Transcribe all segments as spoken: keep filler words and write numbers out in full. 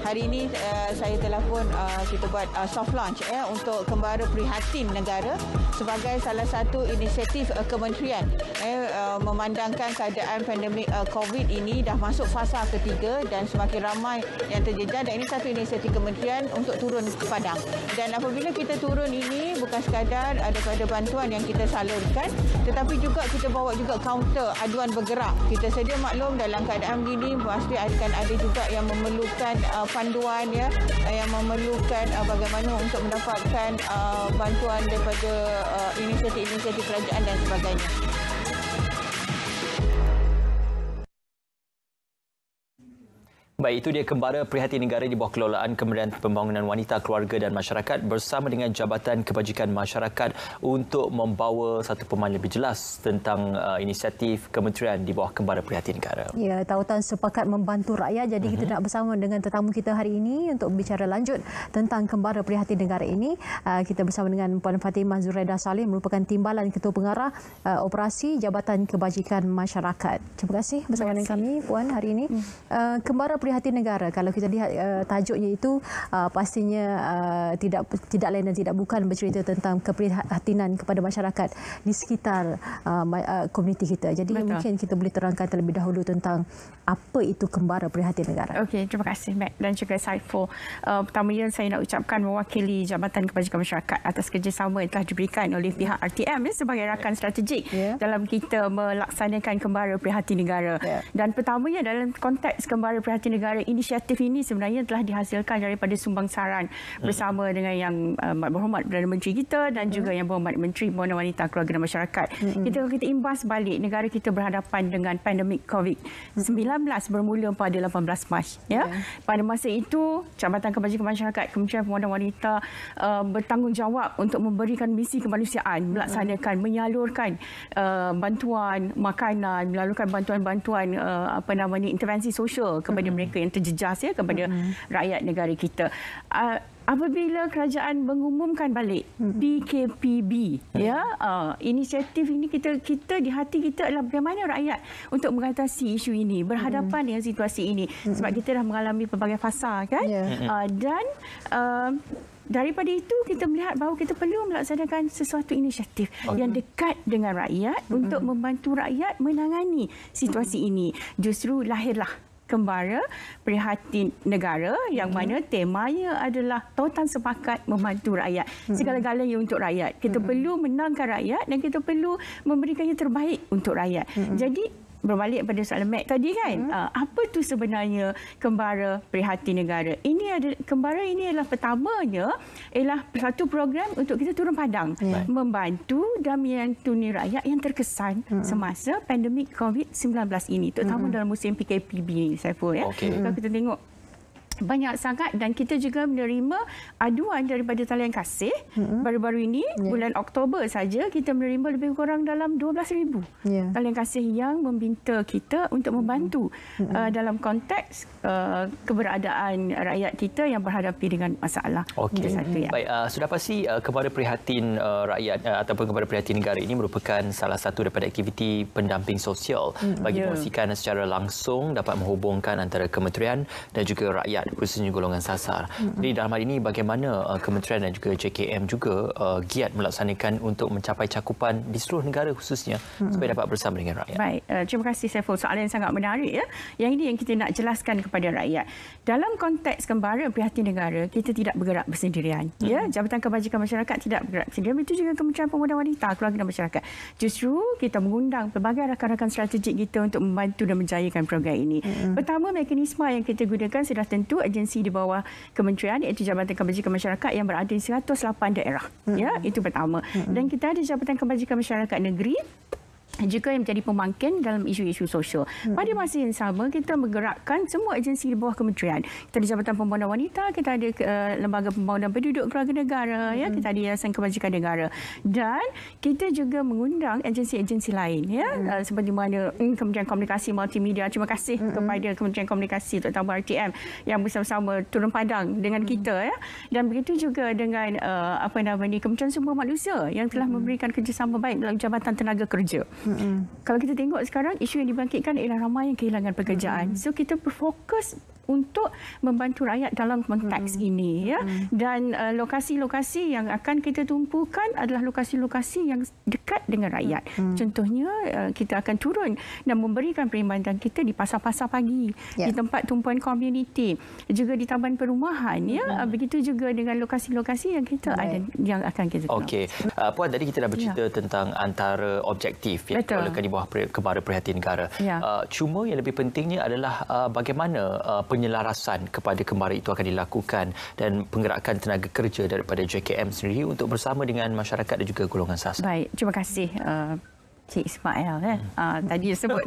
hari ini uh, saya telefon uh, kita buat uh, soft launch ya untuk Kembara Prihatin Negara sebagai salah satu inisiatif uh, kementerian eh, uh, memandangkan keadaan pandemik uh, COVID ini dah masuk fasa ketiga dan semakin ramai yang terjejas, dan ini satu inisiatif kementerian untuk turun ke padang. Dan apabila kita turun ini bukan sekadar ada bantuan yang kita salurkan, tetapi juga kita bawa juga kaunter aduan bergerak. Kita sedia maklum dalam keadaan begini pasti akan ada juga yang memerlukan uh, panduan ya, uh, yang memerlukan uh, bagaimana untuk mendapatkan uh, bantuan daripada uh, inisiatif-inisiatif kerajaan dan sebagainya. Baik, itu dia Kembara Prihatin Negara di bawah kelolaan Kementerian Pembangunan Wanita, Keluarga dan Masyarakat bersama dengan Jabatan Kebajikan Masyarakat untuk membawa satu pemahaman lebih jelas tentang uh, inisiatif kementerian di bawah Kembara Prihatin Negara. Ya, tautan sepakat membantu rakyat. Jadi mm-hmm. kita nak bersama dengan tetamu kita hari ini untuk bicara lanjut tentang Kembara Prihatin Negara ini. Uh, kita bersama dengan Puan Fatimah Zuraida Saleh, merupakan Timbalan Ketua Pengarah uh, Operasi Jabatan Kebajikan Masyarakat. Terima kasih bersama dengan kami Puan hari ini. Mm. Uh, Kembara Prihatin Negara, kalau kita lihat uh, tajuknya itu uh, pastinya uh, tidak tidak lain dan tidak bukan bercerita tentang keprihatinan kepada masyarakat di sekitar uh, uh, komuniti kita. Jadi Betul. mungkin kita boleh terangkan terlebih dahulu tentang apa itu Kembara Prihatin Negara. Okey, terima kasih Mac dan juga Saiful. Uh, pertamanya saya nak ucapkan mewakili Jabatan Kebajikan Masyarakat atas kerjasama yang telah diberikan oleh pihak R T M ya, sebagai rakan strategik yeah. dalam kita melaksanakan Kembara Prihatin Negara. Yeah. Dan pertamanya dalam konteks Kembara Prihatin Negara, inisiatif ini sebenarnya telah dihasilkan daripada sumbangsaran hmm. bersama dengan yang uh, berhormat Perdana Menteri kita dan hmm. juga yang berhormat Menteri Pembangunan Wanita, Keluarga dan Masyarakat. Hmm. Kita kita imbas balik negara kita berhadapan dengan pandemik COVID sembilan belas bermula pada lapan belas Mac ya. Yeah. Pada masa itu Jabatan Kebajikan Masyarakat, Kementerian Pembangunan Wanita uh, bertanggungjawab untuk memberikan misi kemanusiaan, melaksanakan hmm. menyalurkan uh, bantuan makanan, menyalurkan bantuan-bantuan uh, apa namanya intervensi sosial kepada hmm. mereka yang terjejas ya, kepada mm-hmm. rakyat negara kita. Uh, apabila kerajaan mengumumkan balik mm-hmm. P K P B mm-hmm. ya, uh, inisiatif ini kita kita di hati kita adalah bagaimana rakyat untuk mengatasi isu ini, berhadapan mm-hmm. dengan situasi ini mm-hmm. sebab kita dah mengalami pelbagai fasa kan. Yeah. Uh, dan uh, daripada itu kita melihat bahawa kita perlu melaksanakan sesuatu inisiatif okay. yang dekat dengan rakyat mm-hmm. untuk membantu rakyat menangani situasi mm-hmm. ini. Justru lahirlah Kembara Prihatin Negara yang hmm. mana temanya adalah tautan sepakat membantu rakyat. Hmm. Segala-galanya untuk rakyat. Kita hmm. perlu menangkan rakyat dan kita perlu memberikan yang terbaik untuk rakyat. Hmm. Jadi berbalik pada soalan Mac tadi kan, hmm. uh, apa tu sebenarnya Kembara Prihatin Negara? Ini ada Kembara ini adalah pertamanya ialah satu program untuk kita turun padang hmm. membantu dan menyantuni rakyat yang terkesan hmm. semasa pandemik COVID sembilan belas ini, terutama hmm. dalam musim P K P B ini Saiful ya. Okay. Kalau kita tengok banyak sangat, dan kita juga menerima aduan daripada talian kasih mm-hmm. baru-baru ini yeah. bulan Oktober saja kita menerima lebih kurang dalam dua belas ribu yeah. talian kasih yang meminta kita untuk membantu mm-hmm. uh, dalam konteks uh, keberadaan rakyat kita yang berhadapi dengan masalah. Okey. Satu, ya. Baik, uh, sudah pasti uh, Kembara Prihatin uh, rakyat uh, ataupun Kembara Prihatin Negara ini merupakan salah satu daripada aktiviti pendamping sosial mm-hmm. bagi yeah. memastikan secara langsung dapat menghubungkan antara kementerian dan juga rakyat khususnya golongan sasar. Mm-hmm. Jadi dalam hal ini bagaimana uh, kementerian dan juga J K M juga uh, giat melaksanakan untuk mencapai cakupan di seluruh negara khususnya mm-hmm. supaya dapat bersama dengan rakyat. Baik, uh, terima kasih Saiful. Soalan yang sangat menarik ya. Yang ini yang kita nak jelaskan kepada rakyat. Dalam konteks Kembara Prihatin Negara, kita tidak bergerak bersendirian. Mm-hmm. Ya, Jabatan Kebajikan Masyarakat tidak bergerak bersendirian. Itu juga Kementerian Pembangunan Wanita, Keluarga dan Masyarakat. Justru kita mengundang pelbagai rakan-rakan strategik kita untuk membantu dan menjayakan program ini. Mm-hmm. Pertama, mekanisme yang kita gunakan sudah tentu agensi di bawah kementerian, iaitu Jabatan Kebajikan Masyarakat yang berada di seratus lapan daerah. Hmm. Ya, itu pertama. Hmm. Dan kita ada Jabatan Kebajikan Masyarakat Negeri juga yang menjadi pemangkin dalam isu-isu sosial. Hmm. Pada masa yang sama, kita menggerakkan semua agensi di bawah kementerian. Kita ada Jabatan Pembangunan Wanita, kita ada uh, Lembaga Pembangunan Penduduk Keluarga Negara, hmm. ya, kita ada Yayasan Kebajikan Negara. Dan kita juga mengundang agensi-agensi lain, ya, hmm. uh, seperti mana um, Kementerian Komunikasi Multimedia. Terima kasih hmm. kepada Kementerian Komunikasi, terutama R T M yang bersama-sama turun padang dengan hmm. kita, ya. Dan begitu juga dengan uh, apa namanya Kementerian Sumber Manusia yang telah hmm. memberikan kerjasama baik dalam Jabatan Tenaga Kerja. Mm-hmm. Kalau kita tengok sekarang, isu yang dibangkitkan ialah ramai yang kehilangan pekerjaan. Mm-hmm. So kita berfokus untuk membantu rakyat dalam konteks mm-hmm. ini, ya. Mm-hmm. Dan uh, lokasi-lokasi yang akan kita tumpukan adalah lokasi-lokasi yang dekat dengan rakyat. Mm-hmm. Contohnya, uh, kita akan turun dan memberikan perkhidmatan kita di pasar-pasar pagi, yeah. di tempat tumpuan komuniti, juga di taman perumahan, mm-hmm. ya. Uh, begitu juga dengan lokasi-lokasi yang kita right. ada yang akan kita kenal. Okey, uh, Puan, tadi kita dah bercerita yeah. tentang antara objektif yang dilakukan di bawah Kembara Prihatin Negara. Yeah. Uh, cuma yang lebih pentingnya adalah uh, bagaimana uh, penyelarasan kepada kembara itu akan dilakukan dan penggerakan tenaga kerja daripada J K M sendiri untuk bersama dengan masyarakat dan juga golongan swasta. Baik, terima kasih uh, Cik Ismail. Eh. Uh, tadi sebut.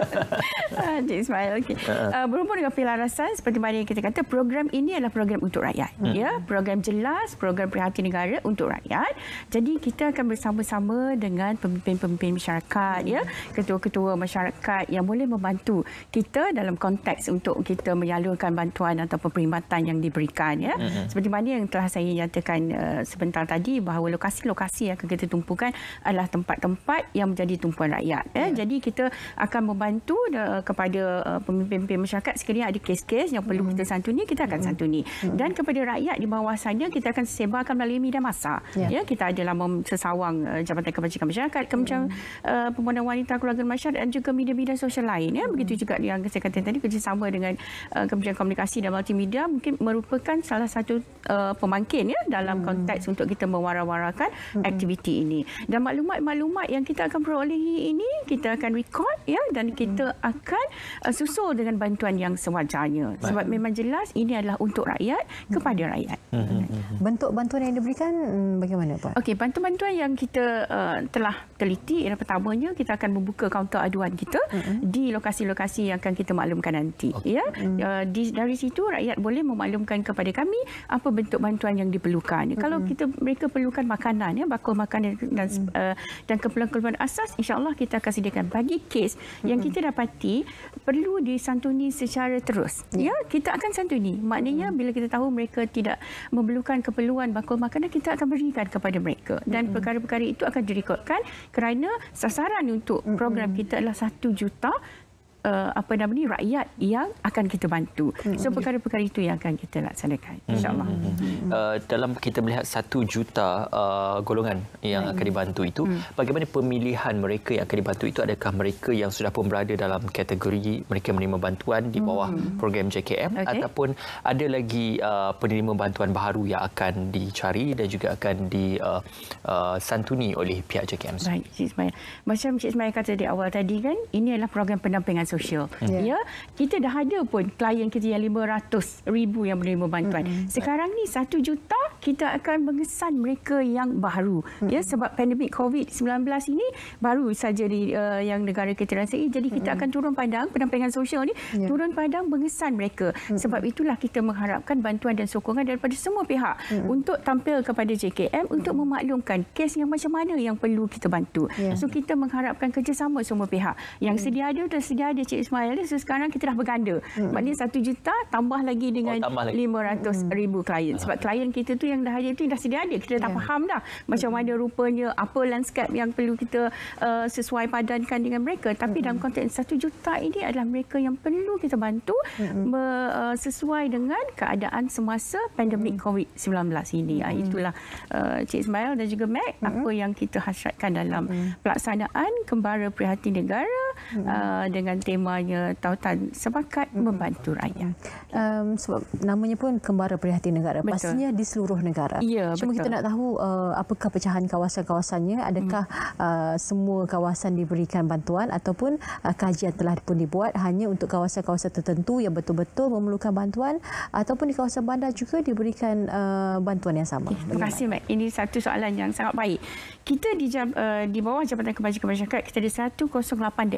Cik Ismail. Okay. Uh, berhubung dengan pelarasan, seperti mana yang kita kata, program ini adalah program untuk rakyat. Hmm. Ya, program jelas, program Prihatin Negara untuk rakyat. Jadi kita akan bersama-sama dengan pemimpin-pemimpin masyarakat, hmm. ya, ketua-ketua masyarakat yang boleh membantu kita dalam konteks untuk kita menyalurkan bantuan atau perkhidmatan yang diberikan. Ya. Hmm. Seperti mana yang telah saya nyatakan uh, sebentar tadi, bahawa lokasi-lokasi yang akan kita tumpukan adalah tempat-tempat yang menjadi tumpuan rakyat. Eh. Ya. Jadi kita akan membantu uh, kepada uh, pemimpin-pemimpin masyarakat sekiranya ada kes-kes yang perlu hmm. kita santuni, kita akan hmm. santuni. Hmm. Dan kepada rakyat di bawah sana, kita akan sebarkan melalui media massa. Ya. Ya, kita ada dalam sesawang uh, Jabatan Kebajikan Masyarakat, Kementerian hmm. uh, Pembangunan Wanita, Keluarga dan Masyarakat dan juga media-media sosial lain. Ya. Begitu hmm. juga yang saya katakan tadi, kerjasama dengan uh, Kementerian Komunikasi dan Multimedia mungkin merupakan salah satu uh, pemangkin, ya, dalam hmm. konteks untuk kita mewara-warakan hmm. aktiviti ini. Dan maklumat-maklumat yang kita akan peroleh ini kita akan record, ya, dan kita hmm. akan uh, susul dengan bantuan yang sewajarnya. Baik. Sebab memang jelas ini adalah untuk rakyat, kepada rakyat. Hmm. Bentuk bantuan yang diberikan bagaimana, Pak? Okey, bantuan-bantuan yang kita uh, telah teliti ialah pertamanya kita akan membuka kaunter aduan kita hmm. di lokasi-lokasi yang akan kita maklumkan nanti. Okay. Ya, hmm. uh, di, dari situ rakyat boleh memaklumkan kepada kami apa bentuk bantuan yang diperlukan. Hmm. Kalau kita mereka perlukan makanan, ya, bakul makanan dan hmm. uh, dan keperluan-keperluan asas, InsyaAllah kita akan sediakan. Bagi kes mm-hmm. yang kita dapati perlu disantuni secara terus. Yeah. Ya, kita akan santuni. Maknanya mm-hmm. bila kita tahu mereka tidak memerlukan keperluan bakul makanan, kita akan berikan kepada mereka. Dan mm-hmm. perkara-perkara itu akan direkodkan kerana sasaran untuk mm-hmm. program kita adalah satu juta uh, apa nama ni rakyat yang akan kita bantu. Mm-hmm. So perkara-perkara itu yang akan kita laksanakan, insya-Allah. Mm-hmm. Uh, dalam kita melihat satu juta uh, golongan yang mm-hmm. akan dibantu itu, mm-hmm. bagaimana pemilihan mereka yang akan dibantu itu? Adakah mereka yang sudah pun berada dalam kategori mereka menerima bantuan di bawah mm-hmm. program J K M, okay. ataupun ada lagi uh, penerima bantuan baru yang akan dicari dan juga akan disantuni uh, uh, oleh pihak J K M? Baik, Cik Ismail. Macam Cik Ismail kata di awal tadi kan, ini adalah program pendampingan sosial. Yeah. Ya, kita dah ada pun klien kita yang lima ratus ribu yang menerima bantuan. Mm-hmm. Sekarang ni satu juta kita akan mengesan mereka yang baru. Mm-hmm. Ya, sebab pandemik covid sembilan belas ini baru saja di uh, yang negara kita rasai. Jadi kita mm-hmm. akan turun padang pendampingan sosial ni, yeah. turun padang mengesan mereka. Mm-hmm. Sebab itulah kita mengharapkan bantuan dan sokongan daripada semua pihak mm-hmm. untuk tampil kepada J K M mm-hmm. untuk memaklumkan kes yang macam mana yang perlu kita bantu. Yeah. So kita mengharapkan kerjasama semua pihak. Yang mm-hmm. sedia ada dan sedia ada Cik Ismail. So sekarang kita dah berganda. Mm-hmm. Maknanya satu juta tambah lagi dengan oh, tambah lagi. lima ratus ribu klien. Sebab klien kita tu yang dah ada itu dah sedia ada. Kita dah yeah. faham dah macam mana rupanya, apa landscape yang perlu kita uh, sesuai padankan dengan mereka. Tapi mm-hmm. dalam konteks satu juta ini adalah mereka yang perlu kita bantu mm-hmm. me, uh, sesuai dengan keadaan semasa pandemik mm-hmm. covid sembilan belas ini. Mm-hmm. Itulah uh, Cik Ismail dan juga Mac, mm-hmm. apa yang kita hasratkan dalam mm-hmm. pelaksanaan Kembara Prihatin Negara mm-hmm. uh, dengan temanya tautan sepakat mm-hmm. membantu rakyat. Um, sebab namanya pun Kembara Prihatin Negara. Betul. Pastinya di seluruh negara. Ya, Cuma betul. Kita nak tahu uh, apakah pecahan kawasan-kawasannya, adakah hmm. uh, semua kawasan diberikan bantuan ataupun uh, kajian telah pun dibuat hanya untuk kawasan-kawasan tertentu yang betul-betul memerlukan bantuan, ataupun di kawasan bandar juga diberikan uh, bantuan yang sama. Terima kasih, Mak. Ini satu soalan yang sangat baik. Kita di, uh, di bawah Jabatan Kebajikan Masyarakat, kita ada seratus lapan daerah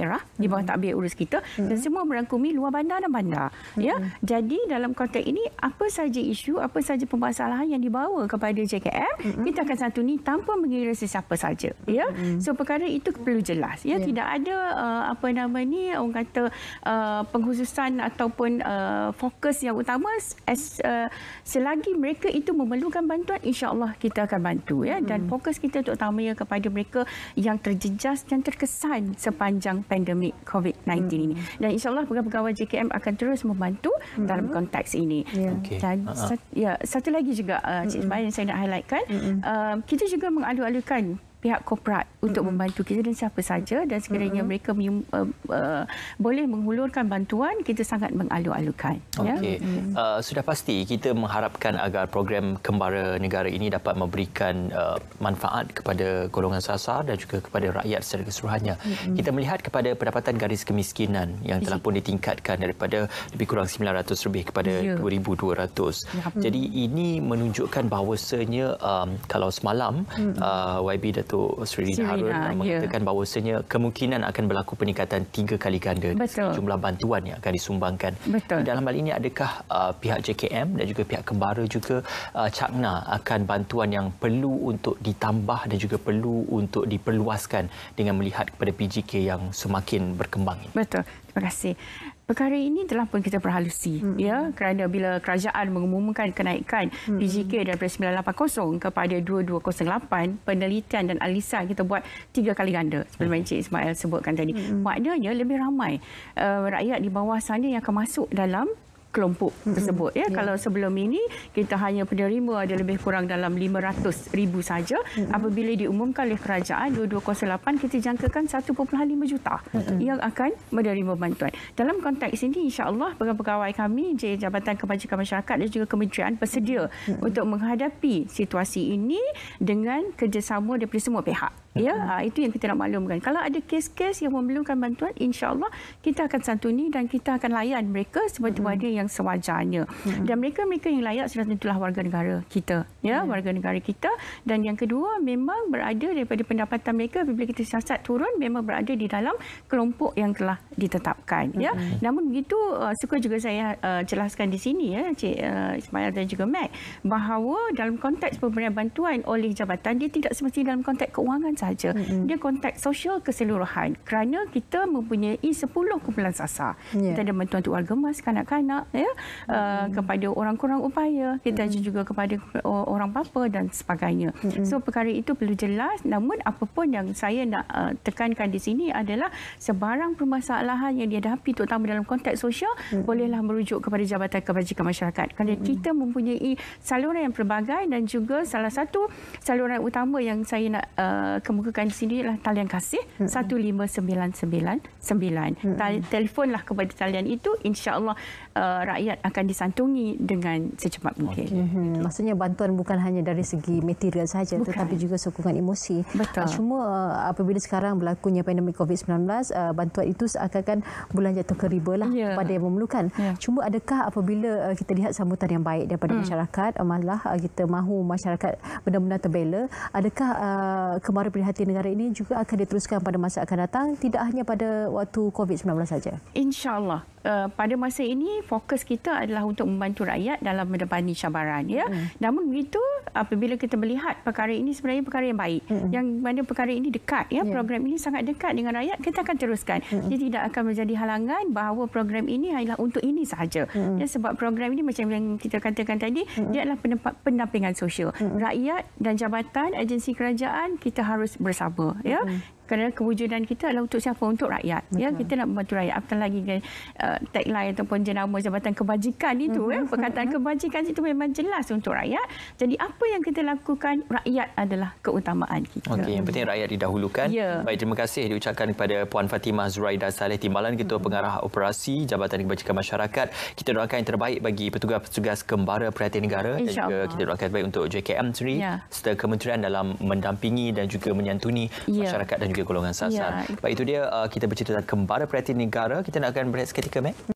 daerah di bawah takbir urus kita dan semua merangkumi luar bandar dan bandar. Ya, jadi dalam konteks ini apa saja isu, apa saja permasalahan yang dibawa kepada J K M, kita akan santuni tanpa mengira sesiapa saja. Ya, so perkara itu perlu jelas. Ya, tidak ada uh, apa nama ni orang kata uh, pengkhususan ataupun uh, fokus yang utama. As, uh, selagi mereka itu memerlukan bantuan, insya-Allah kita akan bantu. Ya, dan fokus kita terutamanya kepada mereka yang terjejas dan terkesan sepanjang pandemik covid sembilan belas ini. Dan insya-Allah pegawai-pegawai J K M akan terus membantu mm-hmm. dalam konteks ini. Yeah. Okay. Dan uh-huh. sat, ya, satu lagi juga uh, Cik Ismail yang saya nak highlightkan, mm-hmm. uh, kita juga mengalu-alukan pihak korporat untuk mm-hmm. membantu kita dan siapa saja, dan sekiranya mm-hmm. mereka uh, uh, boleh menghulurkan bantuan, kita sangat mengalu-alukan. Okey. Ya? Mm-hmm. Uh, sudah pasti kita mengharapkan agar program Kembara Negara ini dapat memberikan uh, manfaat kepada golongan sasar dan juga kepada rakyat secara keseluruhannya. Mm-hmm. Kita melihat kepada pendapatan garis kemiskinan yang telah pun ditingkatkan daripada lebih kurang sembilan ratus lebih kepada yeah. dua ribu dua ratus. Ya. Jadi ini menunjukkan bahawasanya um, kalau semalam mm-hmm. uh, Y B Datuk Sri Rina Harun yeah. mengatakan bahawasanya kemungkinan akan berlaku peningkatan tiga kali ganda jumlah bantuan yang akan disumbangkan. Betul. Dalam hal ini adakah uh, pihak J K M dan juga pihak Kembara juga uh, cakna akan bantuan yang perlu untuk ditambah dan juga perlu untuk diperluaskan dengan melihat kepada P J K yang semakin berkembang ini? Betul. Terima kasih. Perkara ini telah pun kita perhalusi hmm. ya, kerana bila kerajaan mengumumkan kenaikan hmm. P J K daripada sembilan lapan kosong kepada dua dua kosong lapan, penelitian dan analisan kita buat tiga kali ganda seperti hmm. Encik Ismail sebutkan tadi. Hmm. Maknanya lebih ramai uh, rakyat di bawah sana yang akan masuk dalam kelompok tersebut. Ya, yeah. Kalau sebelum ini kita hanya penerima ada lebih kurang dalam lima ratus ribu saja, mm-hmm. apabila diumumkan oleh kerajaan dua dua kosong lapan, kita jangkakan satu perpuluhan lima juta mm-hmm. yang akan menerima bantuan. Dalam konteks ini, insya-Allah pegawai kami di Jabatan Kebajikan Masyarakat dan juga kementerian bersedia mm-hmm. untuk menghadapi situasi ini dengan kerjasama daripada semua pihak. Ya, mm-hmm. itu yang kita nak maklumkan. Kalau ada kes-kes yang memerlukan bantuan, insya-Allah kita akan santuni dan kita akan layan mereka seperti mm-hmm. mana yang sewajarnya. Hmm. Dan mereka-mereka yang layak sudah tentulah warga negara kita, ya, hmm. warga negara kita. Dan yang kedua, memang berada daripada pendapatan mereka apabila kita siasat turun, memang berada di dalam kelompok yang telah ditetapkan, hmm. ya. Namun begitu, uh, suka juga saya uh, jelaskan di sini, ya, Cik uh, Ismail dan juga Mac, bahawa dalam konteks pemberian bantuan oleh jabatan, dia tidak semestinya dalam konteks keuangan saja. Hmm. Dia konteks sosial keseluruhan. Kerana kita mempunyai sepuluh kumpulan sasar. Yeah. Kita ada bantuan untuk warga emas, kanak-kanak, ya, uh, hmm. kepada orang kurang upaya, kita hmm. juga kepada orang papa dan sebagainya. Hmm. So perkara itu perlu jelas. Namun apapun yang saya nak uh, tekankan di sini adalah sebarang permasalahan yang dihadapi terutama dalam konteks sosial, hmm. bolehlah merujuk kepada Jabatan Kebajikan Masyarakat. Kerana hmm. kita mempunyai saluran yang pelbagai dan juga salah satu saluran utama yang saya nak uh, kemukakan di sini adalah talian kasih hmm. satu lima sembilan sembilan sembilan. Hmm. Telefonlah kepada talian itu, insya-Allah uh, rakyat akan disantungi dengan secepat mungkin. Okay. Mm-hmm. Maksudnya bantuan bukan hanya dari segi material saja, bukan. Tetapi juga sokongan emosi. Betul. Cuma uh, apabila sekarang berlakunya pandemik covid sembilan belas, uh, bantuan itu seakan-akan bulan jatuh ke riba lah yeah. kepada yang memerlukan. Yeah. Cuma adakah apabila uh, kita lihat sambutan yang baik daripada mm. masyarakat, uh, malah uh, kita mahu masyarakat benar-benar terbela, adakah uh, Kembara Prihatin Negara ini juga akan diteruskan pada masa akan datang, tidak hanya pada waktu covid sembilan belas saja? InsyaAllah. Uh, pada masa ini fokus kita adalah untuk membantu rakyat dalam menepani cabaran, ya. Mm. Namun begitu, apabila kita melihat perkara ini sebenarnya perkara yang baik, mm. yang mana perkara ini dekat, ya, yeah. program ini sangat dekat dengan rakyat, kita akan teruskan. Mm. Dia tidak akan menjadi halangan bahawa program ini adalah untuk ini sahaja. Mm. Ya, sebab program ini macam yang kita katakan tadi, mm. dia adalah pendampingan sosial. Mm. Rakyat dan jabatan, agensi kerajaan, kita harus bersama, ya. Mm. Kerana kewujudan kita adalah untuk siapa? Untuk rakyat. Betul. Ya, kita nak membantu rakyat. Apatah lagi uh, tagline ataupun jenama Jabatan Kebajikan itu, mm-hmm. ya, perkataan kebajikan itu memang jelas untuk rakyat. Jadi apa yang kita lakukan, rakyat adalah keutamaan kita. Okey, yang penting rakyat didahulukan. Yeah. Baik, terima kasih diucapkan kepada Puan Fatimah Zuraida Saleh, Timbalan Ketua mm-hmm. Pengarah Operasi Jabatan Kebajikan Masyarakat. Kita doakan yang terbaik bagi petugas-petugas Kembara Prihatin Negara, dan juga kita doakan terbaik untuk J K M sendiri, yeah. serta kementerian dalam mendampingi dan juga menyantuni yeah. masyarakat dan juga golongan sasar. Ya. Baik, itu dia uh, kita bercerita tentang Kembara Prihatin Negara. Kita nak akan berehat seketika, Mek.